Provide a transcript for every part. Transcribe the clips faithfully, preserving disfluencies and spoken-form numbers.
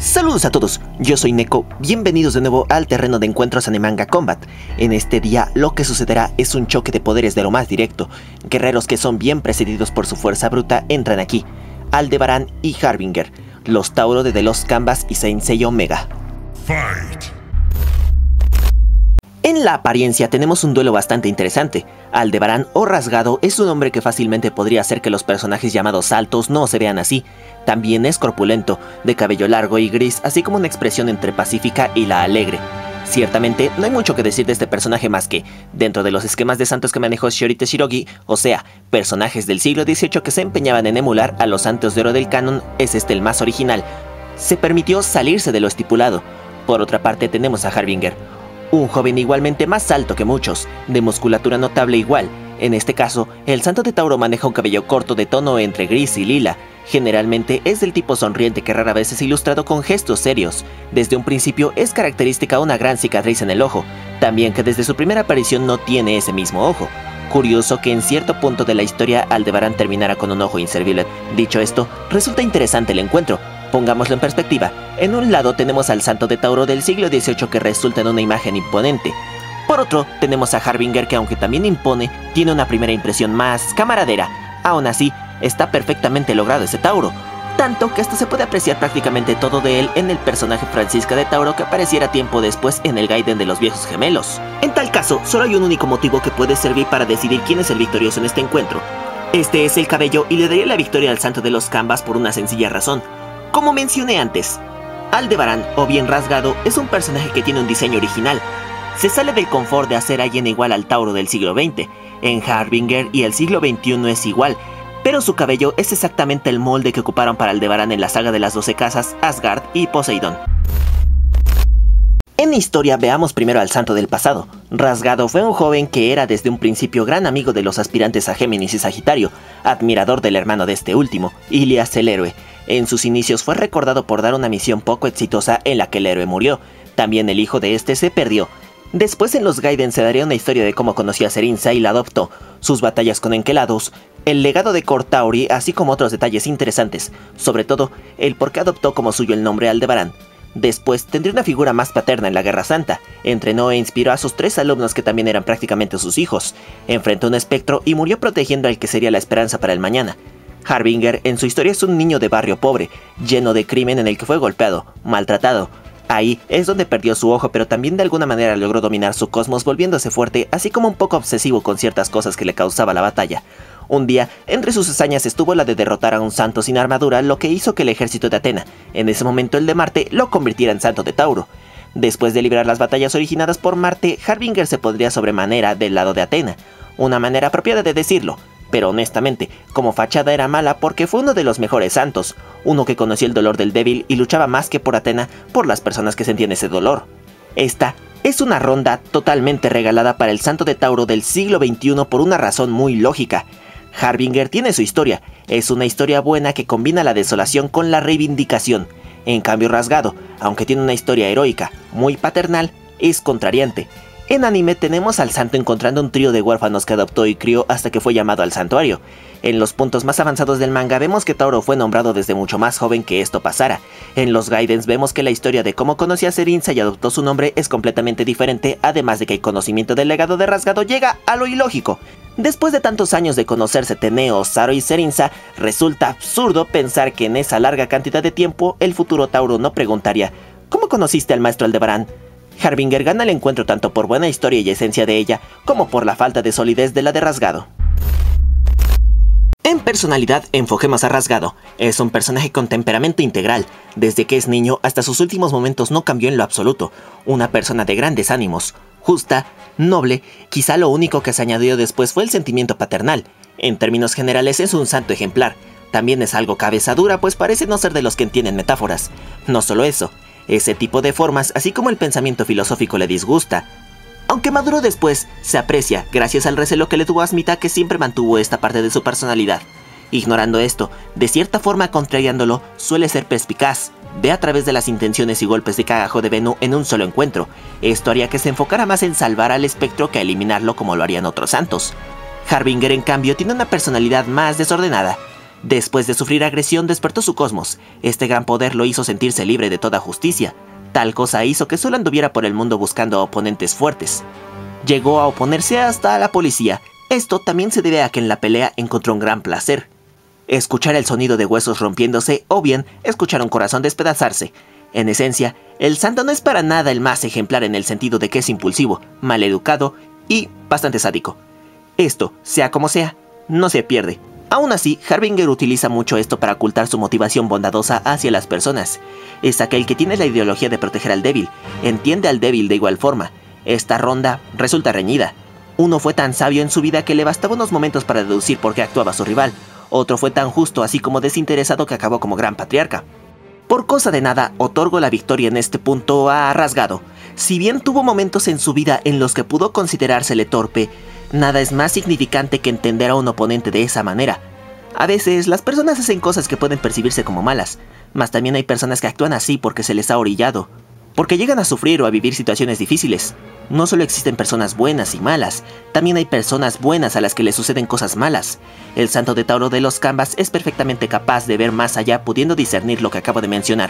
Saludos a todos, yo soy Neko, bienvenidos de nuevo al terreno de encuentros Anemanga Combat. En este día lo que sucederá es un choque de poderes de lo más directo. Guerreros que son bien precedidos por su fuerza bruta entran aquí. Aldebarán y Harbinger, los Tauro de The Lost Canvas y Saint Seiya Omega. Fight. En la apariencia tenemos un duelo bastante interesante. Aldebarán o Rasgado es un hombre que fácilmente podría hacer que los personajes llamados altos no se vean así. También es corpulento, de cabello largo y gris, así como una expresión entre pacífica y la alegre. Ciertamente, no hay mucho que decir de este personaje más que, dentro de los esquemas de santos que manejó Shiori Teshirogi, o sea, personajes del siglo dieciocho que se empeñaban en emular a los santos de oro del canon, es este el más original. Se permitió salirse de lo estipulado. Por otra parte tenemos a Harbinger, un joven igualmente más alto que muchos, de musculatura notable igual. En este caso, el santo de Tauro maneja un cabello corto de tono entre gris y lila. Generalmente es del tipo sonriente que rara vez es ilustrado con gestos serios. Desde un principio es característica una gran cicatriz en el ojo, también que desde su primera aparición no tiene ese mismo ojo. Curioso que en cierto punto de la historia Aldebarán terminara con un ojo inservible. Dicho esto, resulta interesante el encuentro. Pongámoslo en perspectiva, en un lado tenemos al santo de Tauro del siglo dieciocho que resulta en una imagen imponente. Por otro, tenemos a Harbinger que aunque también impone, tiene una primera impresión más camaradera. Aún así, está perfectamente logrado ese Tauro, tanto que hasta se puede apreciar prácticamente todo de él en el personaje Francisca de Tauro que apareciera tiempo después en el Gaiden de los viejos gemelos. En tal caso, solo hay un único motivo que puede servir para decidir quién es el victorioso en este encuentro. Este es el cabello y le daría la victoria al santo de los Canvas por una sencilla razón. Como mencioné antes, Aldebarán, o bien Rasgado, es un personaje que tiene un diseño original. Se sale del confort de hacer a alguien igual al Tauro del siglo veinte. En Harbinger y el siglo veintiuno es igual, pero su cabello es exactamente el molde que ocuparon para Aldebarán en la saga de las doce casas, Asgard y Poseidón. En historia veamos primero al santo del pasado. Rasgado fue un joven que era desde un principio gran amigo de los aspirantes a Géminis y Sagitario, admirador del hermano de este último, Ilias el héroe. En sus inicios fue recordado por dar una misión poco exitosa en la que el héroe murió. También el hijo de este se perdió. Después en los Gaiden se daría una historia de cómo conoció a Serinza y la adoptó, sus batallas con Enceladus, el legado de Cortauri, así como otros detalles interesantes, sobre todo el por qué adoptó como suyo el nombre Aldebarán. Después tendría una figura más paterna en la Guerra Santa, entrenó e inspiró a sus tres alumnos que también eran prácticamente sus hijos, enfrentó un espectro y murió protegiendo al que sería la esperanza para el mañana. Harbinger en su historia es un niño de barrio pobre, lleno de crimen en el que fue golpeado, maltratado. Ahí es donde perdió su ojo, pero también de alguna manera logró dominar su cosmos volviéndose fuerte, así como un poco obsesivo con ciertas cosas que le causaba la batalla. Un día, entre sus hazañas estuvo la de derrotar a un santo sin armadura, lo que hizo que el ejército de Atena, en ese momento el de Marte, lo convirtiera en santo de Tauro. Después de librar las batallas originadas por Marte, Harbinger se pondría sobremanera del lado de Atena, una manera apropiada de decirlo. Pero honestamente, como fachada era mala porque fue uno de los mejores santos, uno que conoció el dolor del débil y luchaba más que por Atena, por las personas que sentían ese dolor. Esta es una ronda totalmente regalada para el santo de Tauro del siglo veintiuno por una razón muy lógica. Harbinger tiene su historia, es una historia buena que combina la desolación con la reivindicación. En cambio Rasgado, aunque tiene una historia heroica, muy paternal, es contrariante. En anime tenemos al santo encontrando un trío de huérfanos que adoptó y crió hasta que fue llamado al santuario. En los puntos más avanzados del manga vemos que Tauro fue nombrado desde mucho más joven que esto pasara. En los Gaidens vemos que la historia de cómo conoció a Serinza y adoptó su nombre es completamente diferente, además de que el conocimiento del legado de Rasgado llega a lo ilógico. Después de tantos años de conocerse Teneo, Saro y Serinza, resulta absurdo pensar que en esa larga cantidad de tiempo el futuro Tauro no preguntaría ¿cómo conociste al maestro Aldebarán? Harbinger gana el encuentro tanto por buena historia y esencia de ella, como por la falta de solidez de la de Rasgado. En personalidad, enfoquemos a Rasgado. Es un personaje con temperamento integral. Desde que es niño hasta sus últimos momentos no cambió en lo absoluto. Una persona de grandes ánimos, justa, noble, quizá lo único que se añadió después fue el sentimiento paternal. En términos generales es un santo ejemplar. También es algo cabeza dura, pues parece no ser de los que entienden metáforas. No solo eso, ese tipo de formas, así como el pensamiento filosófico le disgusta. Aunque maduró después, se aprecia gracias al recelo que le tuvo Asmita, que siempre mantuvo esta parte de su personalidad. Ignorando esto, de cierta forma contrariándolo, suele ser perspicaz. Ve a través de las intenciones y golpes de cagajo de Venu en un solo encuentro. Esto haría que se enfocara más en salvar al espectro que a eliminarlo como lo harían otros santos. Harbinger, en cambio, tiene una personalidad más desordenada. Después de sufrir agresión, despertó su cosmos. Este gran poder lo hizo sentirse libre de toda justicia. Tal cosa hizo que solo anduviera por el mundo buscando a oponentes fuertes. Llegó a oponerse hasta a la policía. Esto también se debe a que en la pelea encontró un gran placer. Escuchar el sonido de huesos rompiéndose o bien escuchar un corazón despedazarse. En esencia, el santo no es para nada el más ejemplar en el sentido de que es impulsivo, maleducado y bastante sádico. Esto, sea como sea, no se pierde. Aún así, Harbinger utiliza mucho esto para ocultar su motivación bondadosa hacia las personas. Es aquel que tiene la ideología de proteger al débil, entiende al débil de igual forma. Esta ronda resulta reñida. Uno fue tan sabio en su vida que le bastaba unos momentos para deducir por qué actuaba su rival. Otro fue tan justo así como desinteresado que acabó como gran patriarca. Por cosa de nada, otorgo la victoria en este punto a Rasgado. Si bien tuvo momentos en su vida en los que pudo considerársele torpe, nada es más significante que entender a un oponente de esa manera. A veces las personas hacen cosas que pueden percibirse como malas, mas también hay personas que actúan así porque se les ha orillado, porque llegan a sufrir o a vivir situaciones difíciles. No solo existen personas buenas y malas, también hay personas buenas a las que les suceden cosas malas. El santo de Tauro de los Canvas es perfectamente capaz de ver más allá, pudiendo discernir lo que acabo de mencionar.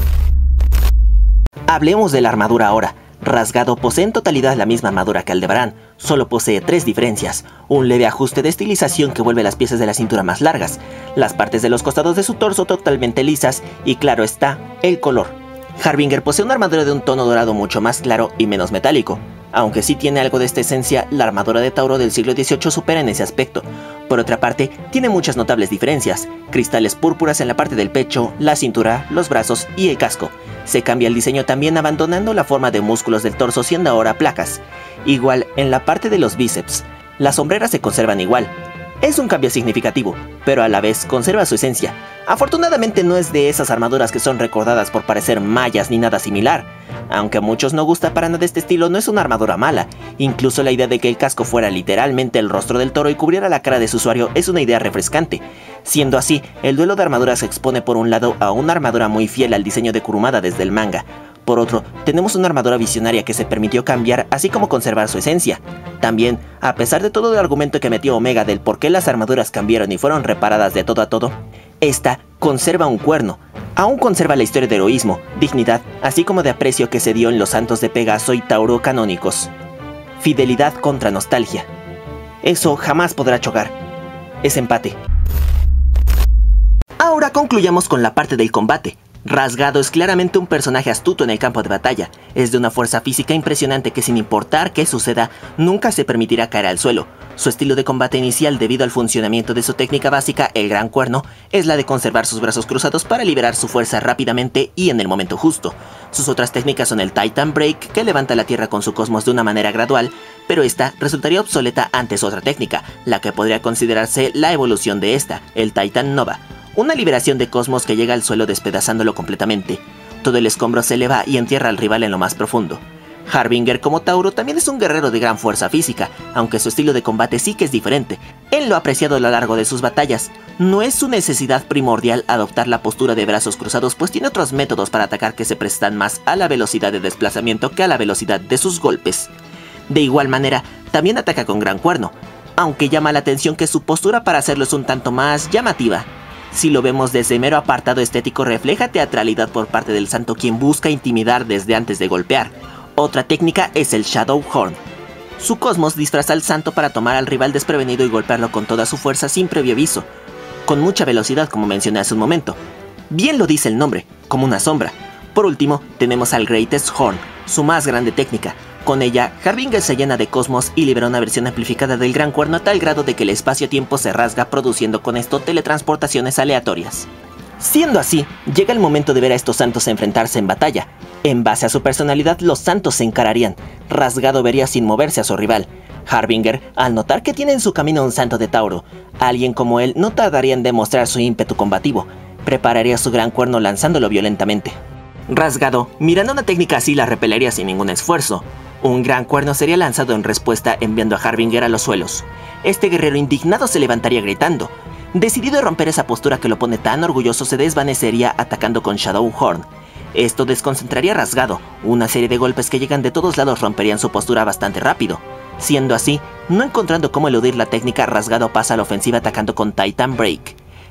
Hablemos de la armadura ahora. Rasgado posee en totalidad la misma armadura que Aldebarán, solo posee tres diferencias: un leve ajuste de estilización que vuelve las piezas de la cintura más largas, las partes de los costados de su torso totalmente lisas y, claro está, el color. Harbinger posee una armadura de un tono dorado mucho más claro y menos metálico. Aunque sí tiene algo de esta esencia, la armadura de Tauro del siglo dieciocho supera en ese aspecto. Por otra parte, tiene muchas notables diferencias: cristales púrpuras en la parte del pecho, la cintura, los brazos y el casco. Se cambia el diseño también, abandonando la forma de músculos del torso, siendo ahora placas. Igual en la parte de los bíceps. Las sombreras se conservan igual. Es un cambio significativo, pero a la vez conserva su esencia. Afortunadamente no es de esas armaduras que son recordadas por parecer mayas ni nada similar. Aunque a muchos no gusta para nada este estilo, no es una armadura mala. Incluso la idea de que el casco fuera literalmente el rostro del toro y cubriera la cara de su usuario es una idea refrescante. Siendo así, el duelo de armaduras se expone por un lado a una armadura muy fiel al diseño de Kurumada desde el manga. Por otro, tenemos una armadura visionaria que se permitió cambiar, así como conservar su esencia. También, a pesar de todo el argumento que metió Omega del por qué las armaduras cambiaron y fueron reparadas de todo a todo, esta conserva un cuerno. Aún conserva la historia de heroísmo, dignidad, así como de aprecio que se dio en los santos de Pegaso y Tauro canónicos. Fidelidad contra nostalgia. Eso jamás podrá chocar. Es empate. Ahora concluyamos con la parte del combate. Rasgado es claramente un personaje astuto en el campo de batalla. Es de una fuerza física impresionante que, sin importar qué suceda, nunca se permitirá caer al suelo. Su estilo de combate inicial, debido al funcionamiento de su técnica básica, el Gran Cuerno, es la de conservar sus brazos cruzados para liberar su fuerza rápidamente y en el momento justo. Sus otras técnicas son el Titan Break, que levanta la tierra con su cosmos de una manera gradual, pero esta resultaría obsoleta ante su otra técnica, la que podría considerarse la evolución de esta, el Titan Nova. Una liberación de cosmos que llega al suelo despedazándolo completamente. Todo el escombro se eleva y entierra al rival en lo más profundo. Harbinger, como Tauro, también es un guerrero de gran fuerza física, aunque su estilo de combate sí que es diferente. Él lo ha apreciado a lo largo de sus batallas. No es su necesidad primordial adoptar la postura de brazos cruzados, pues tiene otros métodos para atacar que se prestan más a la velocidad de desplazamiento que a la velocidad de sus golpes. De igual manera, también ataca con Gran Cuerno, aunque llama la atención que su postura para hacerlo es un tanto más llamativa. Si lo vemos desde mero apartado estético, refleja teatralidad por parte del santo, quien busca intimidar desde antes de golpear. Otra técnica es el Shadow Horn. Su cosmos disfraza al santo para tomar al rival desprevenido y golpearlo con toda su fuerza sin previo aviso, con mucha velocidad, como mencioné hace un momento. Bien lo dice el nombre, como una sombra. Por último, tenemos al Greatest Horn, su más grande técnica. Con ella, Harbinger se llena de cosmos y libera una versión amplificada del Gran Cuerno a tal grado de que el espacio-tiempo se rasga, produciendo con esto teletransportaciones aleatorias. Siendo así, llega el momento de ver a estos santos enfrentarse en batalla. En base a su personalidad, los santos se encararían. Rasgado vería sin moverse a su rival. Harbinger, al notar que tiene en su camino un santo de Tauro, alguien como él no tardaría en demostrar su ímpetu combativo. Prepararía su Gran Cuerno lanzándolo violentamente. Rasgado, mirando una técnica así, la repelería sin ningún esfuerzo. Un Gran Cuerno sería lanzado en respuesta, enviando a Harbinger a los suelos. Este guerrero indignado se levantaría gritando. Decidido a romper esa postura que lo pone tan orgulloso, se desvanecería atacando con Shadow Horn. Esto desconcentraría a Rasgado. Una serie de golpes que llegan de todos lados romperían su postura bastante rápido. Siendo así, no encontrando cómo eludir la técnica, Rasgado pasa a la ofensiva atacando con Titan Break.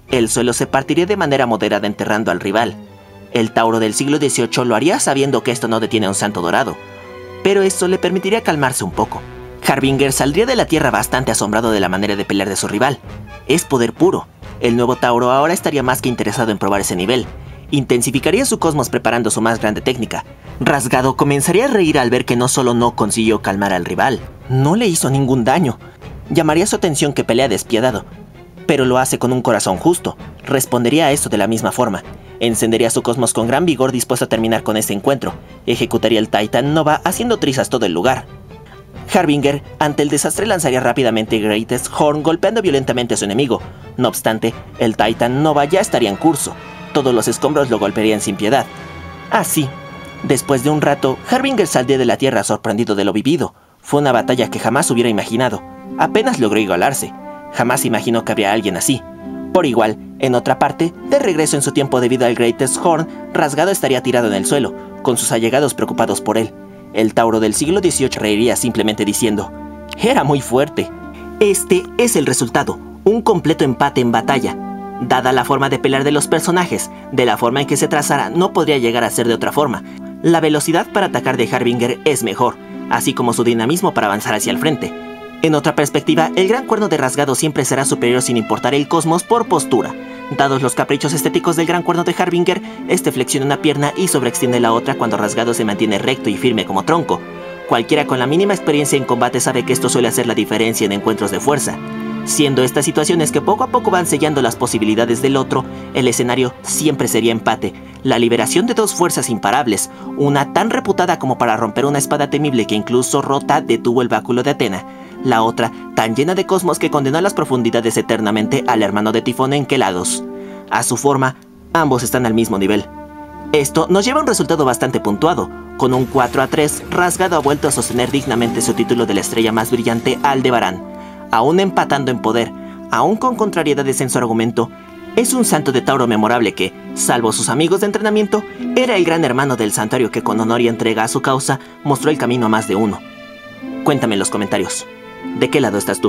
el suelo se partiría de manera moderada enterrando al rival. El Tauro del siglo dieciocho lo haría sabiendo que esto no detiene a un santo dorado, pero esto le permitiría calmarse un poco. Harbinger saldría de la tierra bastante asombrado de la manera de pelear de su rival. Es poder puro. El nuevo Tauro ahora estaría más que interesado en probar ese nivel. Intensificaría su cosmos preparando su más grande técnica. Rasgado comenzaría a reír al ver que no solo no consiguió calmar al rival, no le hizo ningún daño. Llamaría su atención que pelea despiadado, pero lo hace con un corazón justo. Respondería a eso de la misma forma. Encendería su cosmos con gran vigor dispuesto a terminar con este encuentro. Ejecutaría el Titan Nova haciendo trizas todo el lugar. Harbinger, ante el desastre, lanzaría rápidamente Greatest Horn golpeando violentamente a su enemigo. No obstante, el Titan Nova ya estaría en curso. Todos los escombros lo golpearían sin piedad. Así, después de un rato, Harbinger saldría de la tierra sorprendido de lo vivido. Fue una batalla que jamás hubiera imaginado. Apenas logró igualarse. Jamás imaginó que había alguien así. Por igual, en otra parte, de regreso en su tiempo debido al Greatest Horn, Rasgado estaría tirado en el suelo, con sus allegados preocupados por él. El Tauro del siglo dieciocho reiría simplemente diciendo: «Era muy fuerte». Este es el resultado, un completo empate en batalla. Dada la forma de pelear de los personajes, de la forma en que se trazara, no podría llegar a ser de otra forma. La velocidad para atacar de Harbinger es mejor, así como su dinamismo para avanzar hacia el frente. En otra perspectiva, el gran cuerno de Rasgado siempre será superior sin importar el cosmos por postura. Dados los caprichos estéticos del gran cuerno de Harbinger, este flexiona una pierna y sobreextiende la otra cuando Rasgado se mantiene recto y firme como tronco. Cualquiera con la mínima experiencia en combate sabe que esto suele hacer la diferencia en encuentros de fuerza. Siendo estas situaciones que poco a poco van sellando las posibilidades del otro, el escenario siempre sería empate. La liberación de dos fuerzas imparables, una tan reputada como para romper una espada temible que incluso rota detuvo el báculo de Atena. La otra, tan llena de cosmos que condenó a las profundidades eternamente al hermano de Tifón Enkelados. A su forma, ambos están al mismo nivel. Esto nos lleva a un resultado bastante puntuado. Con un cuatro a tres, Rasgado ha vuelto a sostener dignamente su título de la estrella más brillante Aldebarán. Aún empatando en poder, aún con contrariedades en su argumento, es un santo de Tauro memorable que, salvo sus amigos de entrenamiento, era el gran hermano del santuario que con honor y entrega a su causa mostró el camino a más de uno. Cuéntame en los comentarios, ¿de qué lado estás tú?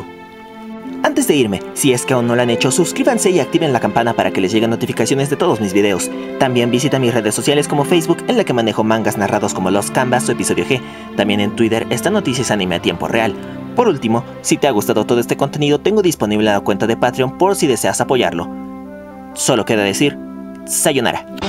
Antes de irme, si es que aún no lo han hecho, suscríbanse y activen la campana para que les lleguen notificaciones de todos mis videos. También visita mis redes sociales como Facebook, en la que manejo mangas narrados como Lost Canvas o Episodio G. También en Twitter están noticias anime a tiempo real. Por último, si te ha gustado todo este contenido, tengo disponible la cuenta de Patreon por si deseas apoyarlo. Solo queda decir, sayonara.